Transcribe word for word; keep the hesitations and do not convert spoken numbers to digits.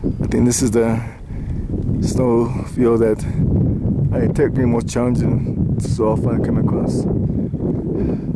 I think this is the snow field that I take the most challenging so often come across.